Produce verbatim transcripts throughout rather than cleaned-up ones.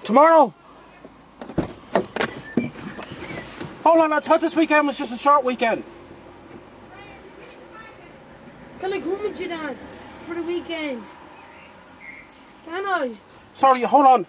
Tomorrow. Hold on, I thought this weekend was just a short weekend. Can I come with you, Dad, for the weekend? Can I? Sorry, hold on.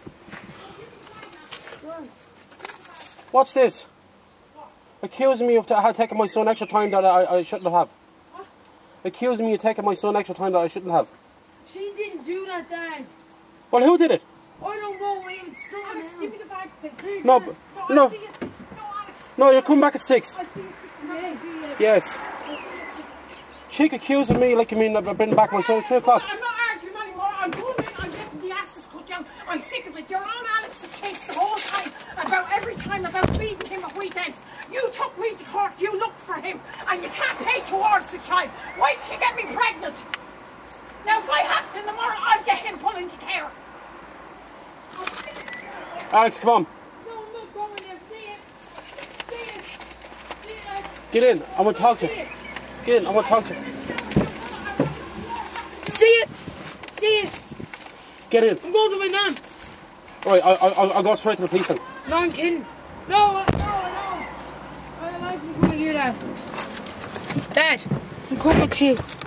What? What's this? Accusing me of ta taking my son extra time that I, I shouldn't have. What? Accusing me of taking my son extra time that I shouldn't have. She didn't do that, Dad. Well, who did it? I don't know. I am sorry. Alex, give me the bag, please. No, No, no, I'll see you at six. No, Alex. no, you're coming back at six. I'll see you at six today. Yes. She accusing me like I mean I've been back my son at three o'clock. I'm not arguing anymore. I'm going in. I'm getting the asses cut down. I'm sick of it. You're on Alex's case the whole time. About every time about feeding him at weekends. You took me to court. You looked for him. And you can't pay towards the child. Why did she get me pregnant? Now if I have to tomorrow, I'll get him put into care. Alex, come on. No, I'm not going there. See it. See it. See it. Dad. Get in. I want to talk to See you. it. Get in. I want to talk to you. See it. See it. Get in. I'm going to my nan. Right, I, I, I'll, I'll go straight to the police then. No, I'm kidding. No, no, no. I like to come with you, Dad. Dad, I'm coming with you.